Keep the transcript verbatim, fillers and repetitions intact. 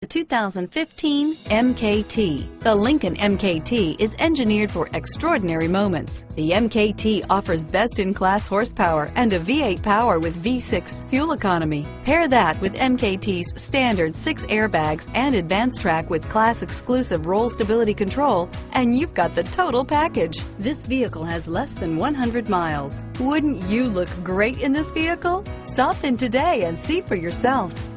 The two thousand fifteen M K T. The Lincoln M K T is engineered for extraordinary moments. The M K T offers best-in-class horsepower and a V eight power with V six fuel economy. Pair that with M K T's standard six airbags and Advance Track with class-exclusive roll stability control, and you've got the total package. This vehicle has less than one hundred miles. Wouldn't you look great in this vehicle? Stop in today and see for yourself.